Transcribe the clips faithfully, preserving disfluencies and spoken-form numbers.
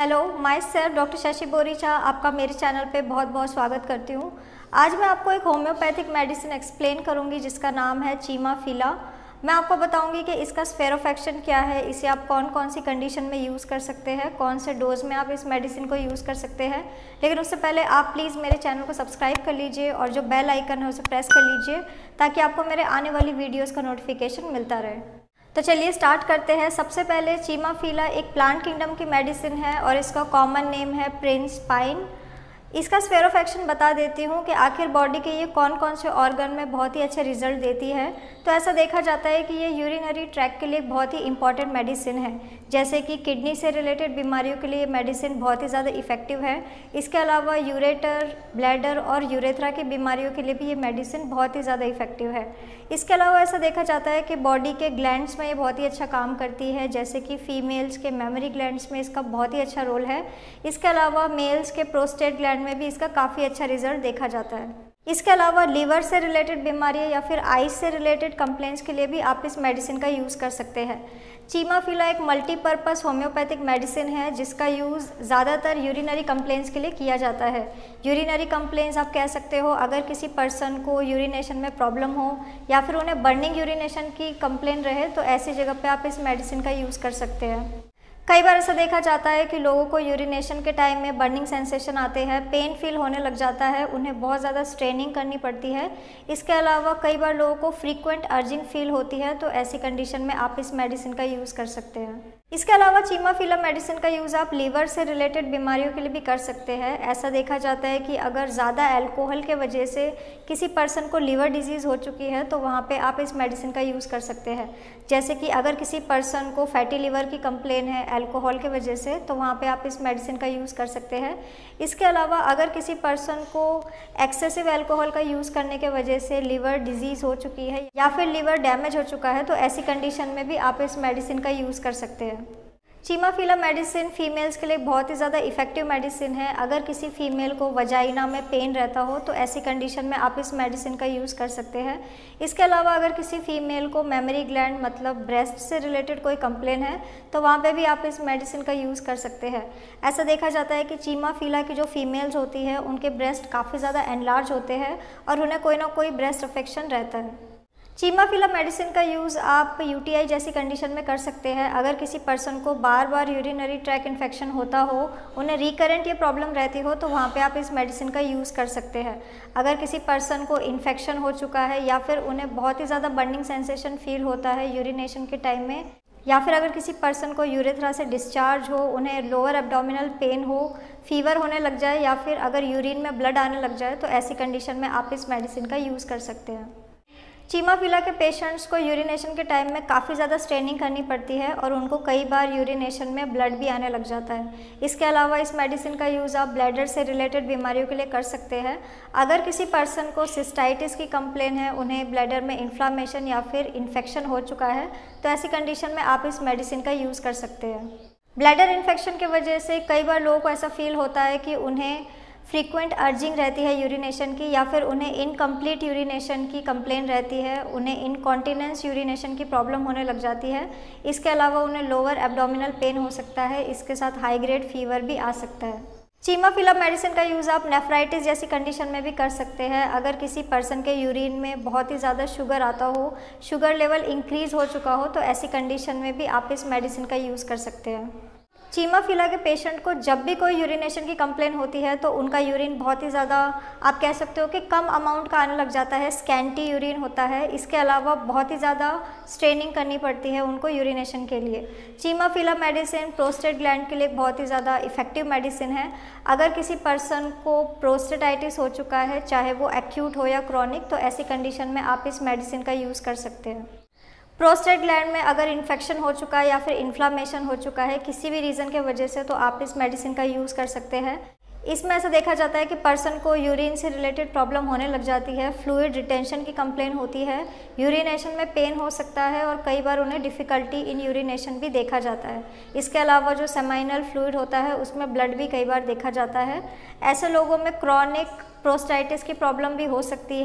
Hello, my self doctor Shashi Boricha आपका मेरे channel पे बहुत बहुत स्वागत करती हूँ। आज मैं आपको एक होम्योपैथिक मेडिसिन एक्सप्लेन करूँगी जिसका नाम है चीमाफिला। मैं आपको बताऊँगी कि इसका स्फेयर ऑफ एक्शन क्या है, इसे आप कौन कौन सी कंडीशन में यूज़ कर सकते हैं, कौन से डोज में आप इस मेडिसिन को यूज़ कर सकते हैं। लेकिन उससे पहले आप प्लीज़ मेरे चैनल को सब्सक्राइब कर लीजिए और जो बेल आइकन है उसे प्रेस कर लीजिए ताकि आपको मेरे आने वाली वीडियोज़ का नोटिफिकेशन मिलता रहे। तो चलिए स्टार्ट करते हैं। सबसे पहले चीमाफिला एक प्लांट किंगडम की मेडिसिन है और इसका कॉमन नेम है प्रिंस पाइन। इसका स्फेयर ऑफ एक्शन बता देती हूँ कि आखिर बॉडी के ये कौन कौन से ऑर्गन में बहुत ही अच्छे रिजल्ट देती है। तो ऐसा देखा जाता है कि ये यूरिनरी ट्रैक के लिए बहुत ही इंपॉर्टेंट मेडिसिन है, जैसे कि किडनी से रिलेटेड बीमारियों के लिए ये मेडिसिन बहुत ही ज़्यादा इफेक्टिव है। इसके अलावा यूरेटर, ब्लैडर और यूरेथ्रा की बीमारियों के लिए भी ये मेडिसिन बहुत ही ज़्यादा इफेक्टिव है। इसके अलावा ऐसा देखा जाता है कि बॉडी के ग्लैंड्स में ये बहुत ही अच्छा काम करती है, जैसे कि फीमेल्स के मेमोरी ग्लैंड्स में इसका बहुत ही अच्छा रोल है। इसके अलावा मेल्स के प्रोस्टेट ग्लैंड में भी इसका काफ़ी अच्छा रिजल्ट देखा जाता है। इसके अलावा लीवर से रिलेटेड बीमारियां या फिर आइज से रिलेटेड कंप्लेंट्स के लिए भी आप इस मेडिसिन का यूज़ कर सकते हैं। चीमाफिला एक मल्टीपर्पज़ होम्योपैथिक मेडिसिन है जिसका यूज़ ज़्यादातर यूरिनरी कंप्लेंट्स के लिए किया जाता है। यूरिनरी कंप्लेंट्स आप कह सकते हो, अगर किसी पर्सन को यूरिनेशन में प्रॉब्लम हो या फिर उन्हें बर्निंग यूरिनेशन की कंप्लेंट रहे तो ऐसी जगह पे आप इस मेडिसिन का यूज़ कर सकते हैं। कई बार ऐसा देखा जाता है कि लोगों को यूरिनेशन के टाइम में बर्निंग सेंसेशन आते हैं, पेन फील होने लग जाता है, उन्हें बहुत ज़्यादा स्ट्रेनिंग करनी पड़ती है। इसके अलावा कई बार लोगों को फ्रीक्वेंट अर्जिंग फील होती है, तो ऐसी कंडीशन में आप इस मेडिसिन का यूज़ कर सकते हैं। इसके अलावा चीमाफिला मेडिसिन का यूज़ आप लीवर से रिलेटेड बीमारियों के लिए भी कर सकते हैं। ऐसा देखा जाता है कि अगर ज़्यादा अल्कोहल के वजह से किसी पर्सन को लीवर डिजीज़ हो चुकी है तो वहाँ पे आप इस मेडिसिन का यूज़ कर सकते हैं। जैसे कि अगर किसी पर्सन को फैटी लीवर की कंप्लेन है अल्कोहल के वजह से तो वहाँ पे आप इस मेडिसिन का यूज़ कर सकते हैं। इसके अलावा अगर किसी पर्सन को एक्सेसिव अल्कोहल का यूज़ करने के वजह से लीवर डिजीज़ हो चुकी है या फिर लीवर डैमेज हो चुका है तो ऐसी कंडीशन में भी आप इस मेडिसिन का यूज़ कर सकते हैं। चीमाफिला मेडिसिन फीमेल्स के लिए बहुत ही ज़्यादा इफेक्टिव मेडिसिन है। अगर किसी फीमेल को वजाइना में पेन रहता हो तो ऐसी कंडीशन में आप इस मेडिसिन का यूज़ कर सकते हैं। इसके अलावा अगर किसी फीमेल को मेमोरी ग्लैंड मतलब ब्रेस्ट से रिलेटेड कोई कंप्लेन है तो वहाँ पे भी आप इस मेडिसिन का यूज़ कर सकते हैं। ऐसा देखा जाता है कि चीमाफिला की जो फीमेल्स होती है उनके ब्रेस्ट काफ़ी ज़्यादा एनलार्ज होते हैं और उन्हें कोई ना कोई ब्रेस्ट अफेक्शन रहता है। चीमाफिला मेडिसिन का यूज़ आप यूटीआई जैसी कंडीशन में कर सकते हैं। अगर किसी पर्सन को बार बार यूरिनरी ट्रैक इन्फेक्शन होता हो, उन्हें रिकरेंट ये प्रॉब्लम रहती हो तो वहाँ पे आप इस मेडिसिन का यूज़ कर सकते हैं। अगर किसी पर्सन को इन्फेक्शन हो चुका है या फिर उन्हें बहुत ही ज़्यादा बर्निंग सेंसेशन फील होता है यूरिनेशन के टाइम में, या फिर अगर किसी पर्सन को यूरेथ्रा से डिस्चार्ज हो, उन्हें लोअर एब्डोमिनल पेन हो, फीवर होने लग जाए या फिर अगर यूरिन में ब्लड आने लग जाए तो ऐसी कंडीशन में आप इस मेडिसिन का यूज़ कर सकते हैं। चीमाफिला के पेशेंट्स को यूरिनेशन के टाइम में काफ़ी ज़्यादा स्ट्रेनिंग करनी पड़ती है और उनको कई बार यूरिनेशन में ब्लड भी आने लग जाता है। इसके अलावा इस मेडिसिन का यूज़ आप ब्लैडर से रिलेटेड बीमारियों के लिए कर सकते हैं। अगर किसी पर्सन को सिस्टाइटिस की कंप्लेन है, उन्हें ब्लैडर में इन्फ्लामेशन या फिर इन्फेक्शन हो चुका है तो ऐसी कंडीशन में आप इस मेडिसिन का यूज़ कर सकते हैं। ब्लैडर इन्फेक्शन की वजह से कई बार लोगों को ऐसा फील होता है कि उन्हें फ्रीक्वेंट अर्जिंग रहती है यूरिनेशन की या फिर उन्हें इनकम्प्लीट यूरिनेशन की कंप्लेन रहती है, उन्हें इनकॉन्टिनेंस यूरिनेशन की प्रॉब्लम होने लग जाती है। इसके अलावा उन्हें लोअर एब्डोमिनल पेन हो सकता है, इसके साथ हाई ग्रेड फीवर भी आ सकता है। चीमाफिला मेडिसिन का यूज़ आप नेफ्राइटिस जैसी कंडीशन में भी कर सकते हैं। अगर किसी पर्सन के यूरिन में बहुत ही ज़्यादा शुगर आता हो, शुगर लेवल इंक्रीज़ हो चुका हो तो ऐसी कंडीशन में भी आप इस मेडिसिन का यूज़ कर सकते हैं। चीमाफिला के पेशेंट को जब भी कोई यूरिनेशन की कंप्लेन होती है तो उनका यूरिन बहुत ही ज़्यादा आप कह सकते हो कि कम अमाउंट का आने लग जाता है, स्कैंटी यूरिन होता है। इसके अलावा बहुत ही ज़्यादा स्ट्रेनिंग करनी पड़ती है उनको यूरिनेशन के लिए। चीमाफिला मेडिसिन प्रोस्टेट ग्लैंड के लिए बहुत ही ज़्यादा इफेक्टिव मेडिसिन है। अगर किसी पर्सन को प्रोस्टेटाइटिस हो चुका है, चाहे वो एक्यूट हो या क्रॉनिक, तो ऐसी कंडीशन में आप इस मेडिसिन का यूज़ कर सकते हैं। प्रोस्टेट ग्लैंड में अगर इन्फेक्शन हो चुका है या फिर इन्फ्लामेशन हो चुका है किसी भी रीज़न के वजह से तो आप इस मेडिसिन का यूज़ कर सकते हैं। इसमें ऐसा देखा जाता है कि पर्सन को यूरिन से रिलेटेड प्रॉब्लम होने लग जाती है, फ्लूइड रिटेंशन की कंप्लेन होती है, यूरिनेशन में पेन हो सकता है और कई बार उन्हें डिफ़िकल्टी इन यूरिनेशन भी देखा जाता है। इसके अलावा जो सेमाइनल फ्लूइड होता है उसमें ब्लड भी कई बार देखा जाता है। ऐसे लोगों में क्रॉनिक प्रोस्टाइटिस की प्रॉब्लम भी हो सकती है।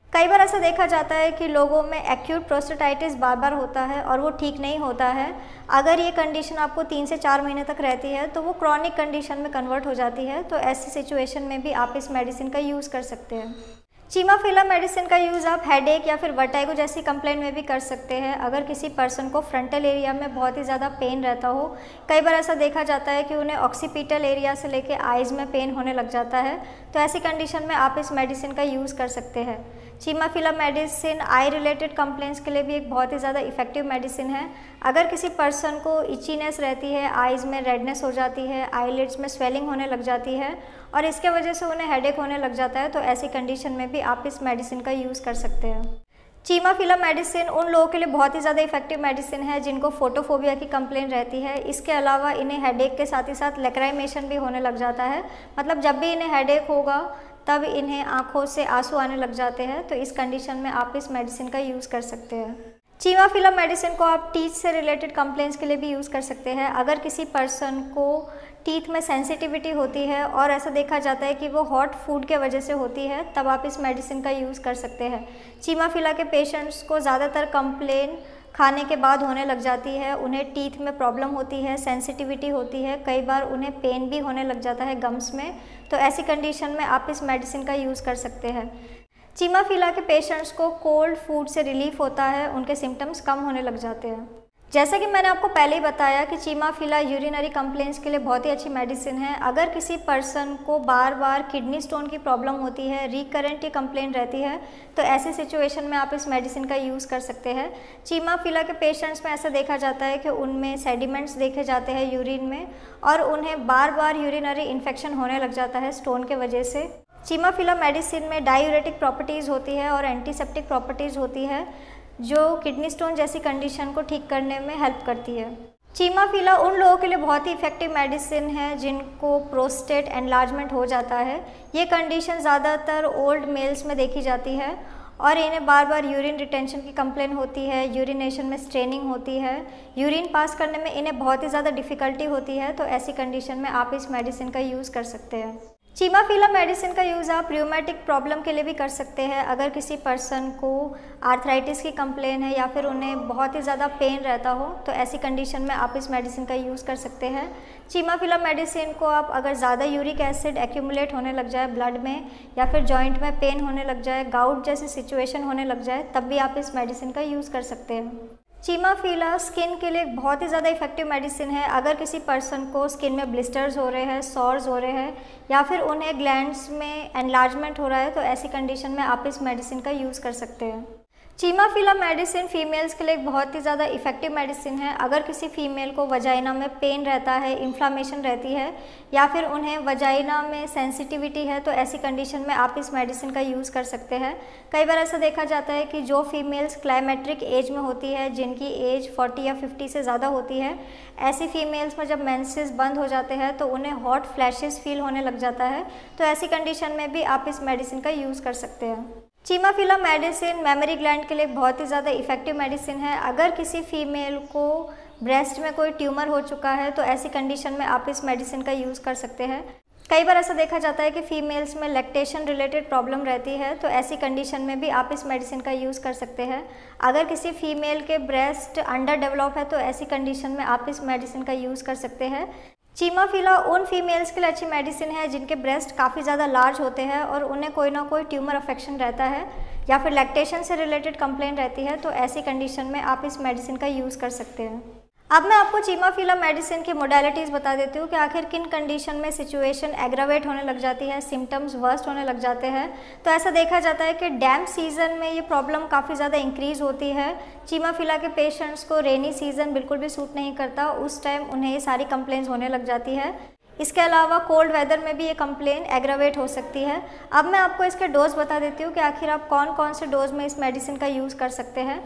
कई बार ऐसा देखा जाता है कि लोगों में एक्यूट प्रोस्टेटाइटिस बार बार होता है और वो ठीक नहीं होता है। अगर ये कंडीशन आपको तीन से चार महीने तक रहती है तो वो क्रॉनिक कंडीशन में कन्वर्ट हो जाती है। तो ऐसी सिचुएशन में भी आप इस मेडिसिन का यूज़ कर सकते हैं। चीमाफिला मेडिसिन का यूज़ आप हेडेक या फिर वर्टाइगो जैसी कंप्लेंट में भी कर सकते हैं। अगर किसी पर्सन को फ्रंटल एरिया में बहुत ही ज़्यादा पेन रहता हो, कई बार ऐसा देखा जाता है कि उन्हें ऑक्सीपिटल एरिया से लेके आइज़ में पेन होने लग जाता है, तो ऐसी कंडीशन में आप इस मेडिसिन का यूज़ कर सकते हैं। Chimaphila medicine eye related complaints के लिए भी एक बहुत ही ज़्यादा इफेक्टिव मेडिसिन है। अगर किसी पर्सन को इचीनेस रहती है, आइज़ में रेडनेस हो जाती है, आईलिड्स में स्वेलिंग होने लग जाती है और इसके वजह से उन्हें हेडेक होने लग जाता है, तो ऐसी कंडीशन में भी आप इस मेडिसिन का यूज़ कर सकते हैं। चीमाफिला मेडिसिन उन लोगों के लिए बहुत ही ज़्यादा इफेक्टिव मेडिसिन है जिनको फोटोफोबिया की कंप्लेंट रहती है। इसके अलावा इन्हें हेडेक के साथ ही साथ लैक्राइमेशन भी होने लग जाता है, मतलब जब भी इन्हें हेडेक होगा तब इन्हें आँखों से आंसू आने लग जाते हैं, तो इस कंडीशन में आप इस मेडिसिन का यूज़ कर सकते हैं। चीमाफिला मेडिसिन को आप टीथ से रिलेटेड कंप्लेंट्स के लिए भी यूज़ कर सकते हैं। अगर किसी पर्सन को टीथ में सेंसिटिविटी होती है और ऐसा देखा जाता है कि वो हॉट फूड के वजह से होती है, तब आप इस मेडिसिन का यूज़ कर सकते हैं। चीमाफिला के पेशेंट्स को ज़्यादातर कंप्लेन खाने के बाद होने लग जाती है, उन्हें टीथ में प्रॉब्लम होती है, सेंसिटिविटी होती है, कई बार उन्हें पेन भी होने लग जाता है गम्स में, तो ऐसी कंडीशन में आप इस मेडिसिन का यूज़ कर सकते हैं। चीमाफिला के पेशेंट्स को कोल्ड फूड से रिलीफ होता है, उनके सिम्टम्स कम होने लग जाते हैं। जैसा कि मैंने आपको पहले ही बताया कि चीमाफिला यूरिनरी कंप्लेंट्स के लिए बहुत ही अच्छी मेडिसिन है। अगर किसी पर्सन को बार बार किडनी स्टोन की प्रॉब्लम होती है, रिकरेंट की कंप्लेंट रहती है, तो ऐसी सिचुएशन में आप इस मेडिसिन का यूज़ कर सकते हैं। चीमाफिला के पेशेंट्स में ऐसा देखा जाता है कि उनमें सेडिमेंट्स देखे जाते हैं यूरिन में और उन्हें बार बार यूरिनरी इन्फेक्शन होने लग जाता है स्टोन के वजह से। चीमाफिला मेडिसिन में डायूरेटिक प्रॉपर्टीज़ होती है और एंटीसेप्टिक प्रॉपर्टीज़ होती है जो किडनी स्टोन जैसी कंडीशन को ठीक करने में हेल्प करती है। चीमाफिला उन लोगों के लिए बहुत ही इफेक्टिव मेडिसिन है जिनको प्रोस्टेट एनलार्जमेंट हो जाता है। ये कंडीशन ज़्यादातर ओल्ड मेल्स में देखी जाती है और इन्हें बार बार यूरिन रिटेंशन की कंप्लेन होती है, यूरिनेशन में स्ट्रेनिंग होती है, यूरिन पास करने में इन्हें बहुत ही ज़्यादा डिफ़िकल्टी होती है, तो ऐसी कंडीशन में आप इस मेडिसिन का यूज़ कर सकते हैं। चीमाफिला मेडिसिन का यूज़ आप रियूमेटिक प्रॉब्लम के लिए भी कर सकते हैं। अगर किसी पर्सन को आर्थराइटिस की कंप्लेन है या फिर उन्हें बहुत ही ज़्यादा पेन रहता हो, तो ऐसी कंडीशन में आप इस मेडिसिन का यूज़ कर सकते हैं। चीमाफिला मेडिसिन को आप अगर ज़्यादा यूरिक एसिड एक्यूमुलेट होने लग जाए ब्लड में या फिर जॉइंट में पेन होने लग जाए, गाउट जैसी सिचुएशन होने लग जाए, तब भी आप इस मेडिसिन का यूज़ कर सकते हैं। चीमाफिला स्किन के लिए बहुत ही ज़्यादा इफेक्टिव मेडिसिन है। अगर किसी पर्सन को स्किन में ब्लिस्टर्स हो रहे हैं, सॉर्स हो रहे हैं या फिर उन्हें ग्लैंड्स में एनलार्जमेंट हो रहा है, तो ऐसी कंडीशन में आप इस मेडिसिन का यूज़ कर सकते हैं। चीमाफिला मेडिसिन फीमेल्स के लिए एक बहुत ही ज़्यादा इफेक्टिव मेडिसिन है। अगर किसी फीमेल को वजाइना में पेन रहता है, इन्फ्लामेशन रहती है या फिर उन्हें वजाइना में सेंसिटिविटी है, तो ऐसी कंडीशन में आप इस मेडिसिन का यूज़ कर सकते हैं। कई बार ऐसा देखा जाता है कि जो फीमेल्स क्लाइमेट्रिक एज में होती है, जिनकी एज चालीस या पचास से ज़्यादा होती है, ऐसी फीमेल्स में जब मेंसेस बंद हो जाते हैं तो उन्हें हॉट फ्लैशेस फील होने लग जाता है, तो ऐसी कंडीशन में भी आप इस मेडिसिन का यूज़ कर सकते हैं। चीमाफिला मेडिसिन मेमोरी ग्लैंड के लिए बहुत ही ज़्यादा इफेक्टिव मेडिसिन है। अगर किसी फीमेल को ब्रेस्ट में कोई ट्यूमर हो चुका है, तो ऐसी कंडीशन में आप इस मेडिसिन का यूज़ कर सकते हैं। कई बार ऐसा देखा जाता है कि फीमेल्स में लैक्टेशन रिलेटेड प्रॉब्लम रहती है, तो ऐसी कंडीशन में भी आप इस मेडिसिन का यूज़ कर सकते हैं। अगर किसी फीमेल के ब्रेस्ट अंडर डेवलप है, तो ऐसी कंडीशन में आप इस मेडिसिन का यूज़ कर सकते हैं। चीमाफिला उन फीमेल्स के लिए अच्छी मेडिसिन है जिनके ब्रेस्ट काफ़ी ज़्यादा लार्ज होते हैं और उन्हें कोई ना कोई ट्यूमर अफेक्शन रहता है या फिर लैक्टेशन से रिलेटेड कंप्लेंट रहती है, तो ऐसी कंडीशन में आप इस मेडिसिन का यूज़ कर सकते हैं। अब मैं आपको चीमाफिला मेडिसिन की मोडालिटीज़ बता देती हूँ कि आखिर किन कंडीशन में सिचुएशन एग्रावेट होने लग जाती है, सिम्टम्स वर्स्ट होने लग जाते हैं। तो ऐसा देखा जाता है कि डैम्प सीज़न में ये प्रॉब्लम काफ़ी ज़्यादा इंक्रीज़ होती है। चीमाफिला के पेशेंट्स को रेनी सीज़न बिल्कुल भी सूट नहीं करता, उस टाइम उन्हें ये सारी कंप्लेंट्स होने लग जाती है। इसके अलावा कोल्ड वेदर में भी ये कंप्लेन एग्रावेट हो सकती है। अब मैं आपको इसके डोज बता देती हूँ कि आखिर आप कौन कौन से डोज में इस मेडिसिन का यूज़ कर सकते हैं।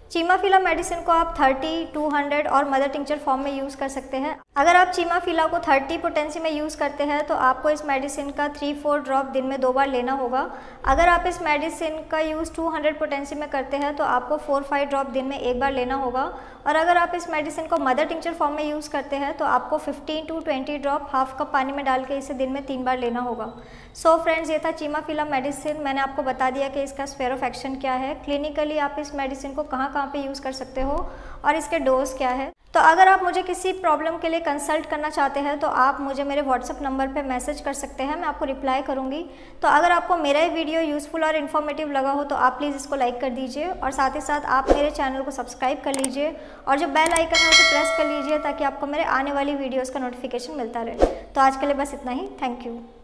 चीमाफिला मेडिसिन को आप तीस, दो सौ और मदर टिंचर फॉर्म में यूज़ कर सकते हैं। अगर आप चीमाफिला को तीस पोटेंसी में यूज़ करते हैं तो आपको इस मेडिसिन का थ्री फोर ड्रॉप दिन में दो बार लेना होगा। अगर आप इस मेडिसिन का यूज़ दो सौ पोटेंसी में करते हैं तो आपको फोर फाइव ड्रॉप दिन में एक बार लेना होगा। और अगर आप इस मेडिसिन को मदर टिंचर फॉर्म में यूज़ करते हैं तो आपको पंद्रह टू बीस ड्रॉप हाफ कप पानी में डाल के इसे दिन में तीन बार लेना होगा। सो so फ्रेंड्स, ये था चीमाफिला मेडिसिन। मैंने आपको बता दिया कि इसका स्फीयर ऑफ एक्शन क्या है, क्लिनिकली आप इस मेडिसिन को कहाँ कहाँ पे यूज़ कर सकते हो और इसके डोज क्या है। तो अगर आप मुझे किसी प्रॉब्लम के लिए कंसल्ट करना चाहते हैं तो आप मुझे मेरे व्हाट्सअप नंबर पे मैसेज कर सकते हैं, मैं आपको रिप्लाई करूँगी। तो अगर आपको मेरा ये वीडियो यूज़फुल और इन्फॉर्मेटिव लगा हो तो आप प्लीज़ इसको लाइक कर दीजिए और साथ ही साथ आप मेरे चैनल को सब्सक्राइब कर लीजिए और जो बेल आइकन है उसे प्रेस कर लीजिए ताकि आपको मेरे आने वाली वीडियोज़ का नोटिफिकेशन मिलता रहे। तो आज के लिए बस इतना ही। Thank you.